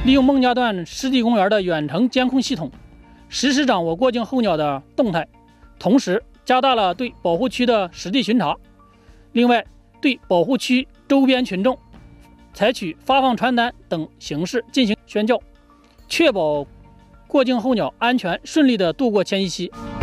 利用孟家段湿地公园的远程监控系统，实时掌握过境候鸟的动态，同时加大了对保护区的实地巡查。另外，对保护区周边群众采取发放传单等形式进行宣教，确保过境候鸟安全顺利地度过迁徙期。